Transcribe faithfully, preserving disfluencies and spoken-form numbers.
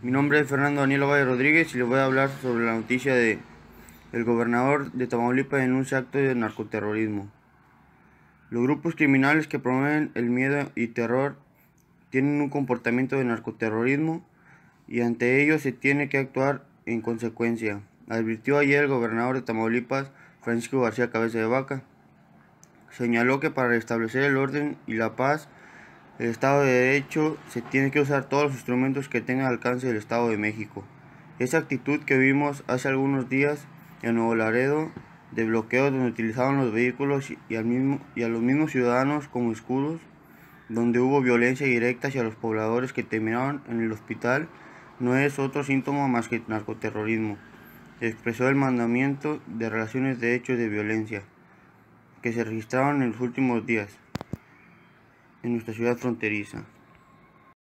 Mi nombre es Fernando Daniel Valle Rodríguez y les voy a hablar sobre la noticia de el gobernador de Tamaulipas denuncia actos de narcoterrorismo. Los grupos criminales que promueven el miedo y terror tienen un comportamiento de narcoterrorismo y ante ello se tiene que actuar en consecuencia, advirtió ayer el gobernador de Tamaulipas, Francisco García Cabeza de Vaca. Señaló que para restablecer el orden y la paz, el Estado de Derecho, se tiene que usar todos los instrumentos que tenga al alcance del Estado de México. Esa actitud que vimos hace algunos días en Nuevo Laredo, de bloqueo donde utilizaban los vehículos y, al mismo, y a los mismos ciudadanos como escudos, donde hubo violencia directa hacia los pobladores que terminaron en el hospital, no es otro síntoma más que narcoterrorismo. Expresó el mandamiento de relaciones de hechos de violencia que se registraron en los últimos días en nuestra ciudad fronteriza.